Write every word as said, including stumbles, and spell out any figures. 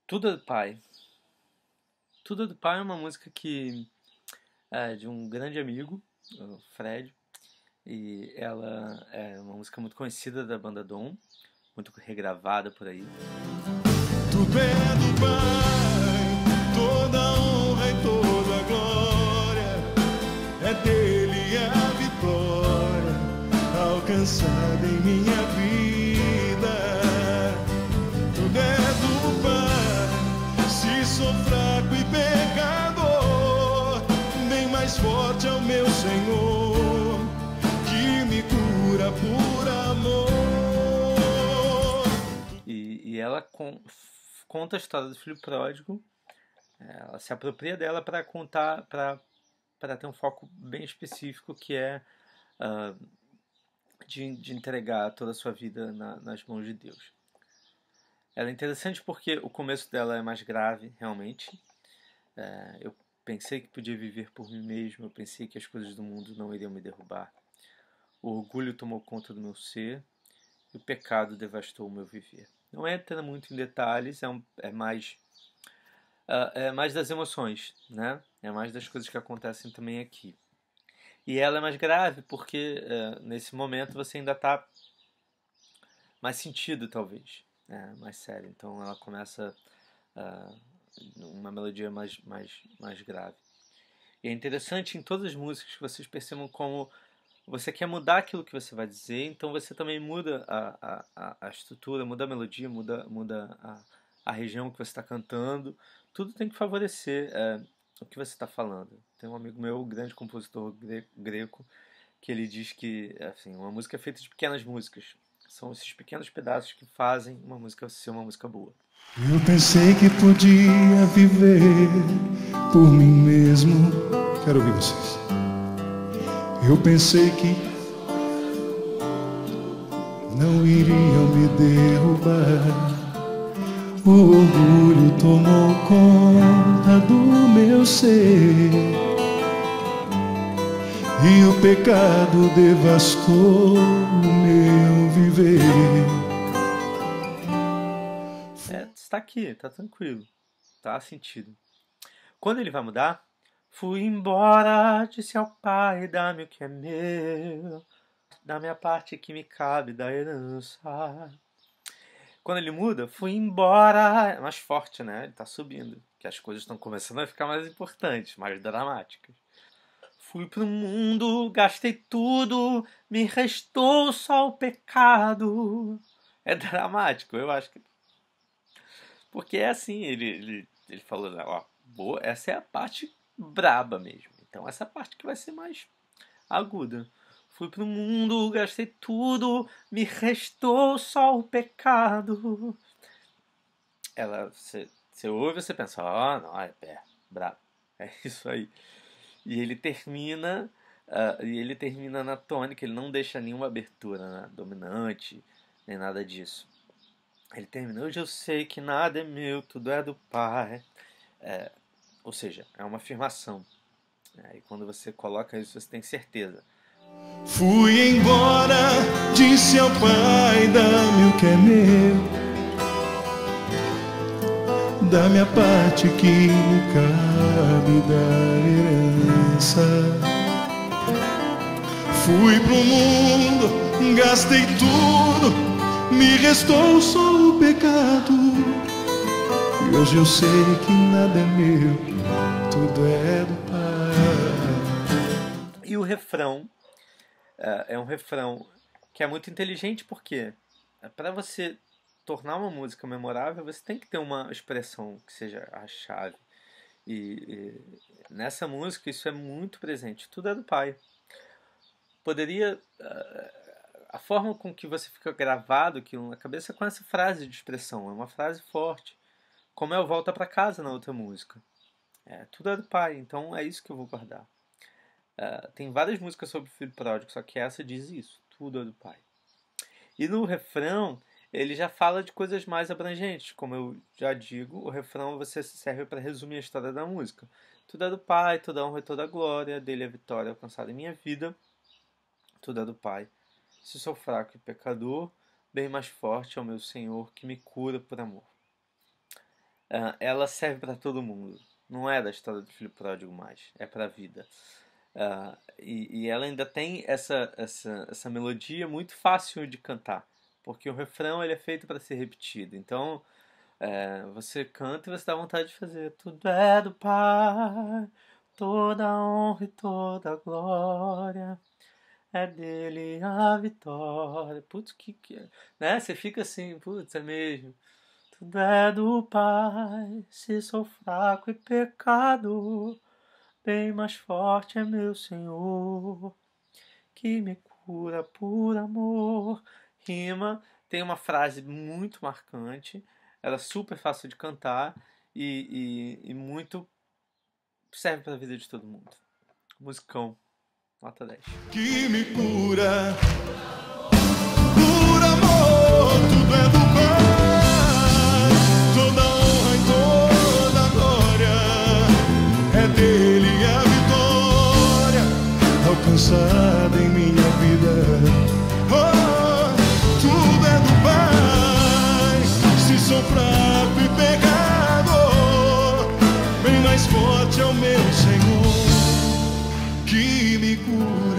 Tudo é do Pai. Tudo é do Pai é uma música que é de um grande amigo, o Fred, e ela é uma música muito conhecida da banda Dom, muito regravada por aí. Tudo é do Pai, toda honra e toda glória é dele a vitória alcançada em minha vida. Tudo é do Pai, se sou fraco e pecador, bem mais forte é o meu Senhor, que me cura por amor. E, e ela con- conta a história do filho pródigo, ela se apropria dela para contar, para para ter um foco bem específico que é ah, de, de entregar toda a sua vida na- nas mãos de Deus. Ela é interessante porque o começo dela é mais grave, realmente. É, eu pensei que podia viver por mim mesmo, eu pensei que as coisas do mundo não iriam me derrubar. O orgulho tomou conta do meu ser e o pecado devastou o meu viver. Não entra muito em detalhes, é, um, é mais ah, é mais das emoções, né? É mais das coisas que acontecem também aqui. E ela é mais grave porque eh, nesse momento você ainda está mais sentido, talvez, né? Mais sério. Então ela começa ah, uma melodia mais, mais, mais grave. E é interessante em todas as músicas que vocês percebam como você quer mudar aquilo que você vai dizer, então você também muda a, a, a- a estrutura, muda a melodia, muda, muda a, a região que você está cantando. Tudo tem que favorecer é, o que você está falando. Tem um amigo meu, um grande compositor gre- greco, que ele diz que assim, uma música é feita de pequenas músicas. São esses pequenos pedaços que fazem uma música ser uma música boa. Eu pensei que podia viver por mim mesmo. Quero ouvir vocês. Eu pensei que não iriam me derrubar. O orgulho tomou conta do meu ser e o pecado devastou o meu viver. É, está aqui, está tranquilo, está sentido. Quando ele vai mudar, fui embora, disse ao pai, dá-me o que é meu, da minha parte que me cabe da herança. Quando ele muda, fui embora, é mais forte, né? Ele tá subindo, que as coisas estão começando a ficar mais importantes, mais dramáticas. Fui pro mundo, gastei tudo, me restou só o pecado. É dramático, eu acho que. Porque é assim, ele, ele, ele falou, né, ó, boa, essa é a parte braba mesmo. Então essa é a parte que vai ser mais aguda. Fui pro mundo, gastei tudo, me restou só o pecado. Ela, você, você ouve e você pensa, ó, oh, não, é, é, brabo. É isso aí. E ele termina, uh, e ele termina na tônica, ele não deixa nenhuma abertura, né, dominante, nem nada disso. Ele termina, hoje eu sei que nada é meu, tudo é do Pai. É, ou seja, é uma afirmação. Né? E quando você coloca isso, você tem certeza. Fui embora, disse ao pai, dá-me o que é meu, da minha parte que me cabe da herança. Fui pro mundo, gastei tudo, me restou só o pecado. E hoje eu sei que nada é meu, tudo é do Pai. E o refrão uh, é um refrão que é muito inteligente porque para você tornar uma música memorável, você tem que ter uma expressão que seja a chave. E, e nessa música isso é muito presente. Tudo é do Pai. Poderia uh, a forma com que você fica gravado aquilo na cabeça é com essa frase de expressão, é uma frase forte, como é o Volta para Casa na outra música. É, tudo é do Pai, então é isso que eu vou guardar. Uh, tem várias músicas sobre o filho pródigo, só que essa diz isso, tudo é do Pai. E no refrão, ele já fala de coisas mais abrangentes, como eu já digo, o refrão você serve para resumir a história da música. Tudo é do Pai, toda honra e toda glória, dele é a vitória alcançada em minha vida, tudo é do Pai. Se sou fraco e pecador, bem mais forte é o meu Senhor que me cura por amor. uh, ela serve para todo mundo. Não é da história do filho pródigo mais, é para a vida. Uh, e, e ela ainda tem essa, essa, essa melodia muito fácil de cantar, porque o refrão ele é feito para ser repetido. Então é, você canta e você dá vontade de fazer. Tudo é do Pai, toda a honra e toda a glória, é dele a vitória. Putz, que que é? Né? Você fica assim, putz, é mesmo. Tudo é do Pai, se sou fraco e pecador, bem mais forte é meu Senhor, que me cura por amor. Rima, tem uma frase muito marcante, ela é super fácil de cantar e, e, e muito serve para a vida de todo mundo. Musicão, nota dez. Que me cura por amor, tudo é do Pai, toda honra e toda glória, é dele a vitória alcançada em minha vida. Oh, tudo é do Pai, se sou fraco e pecador, bem mais forte é o meu Senhor, que me cura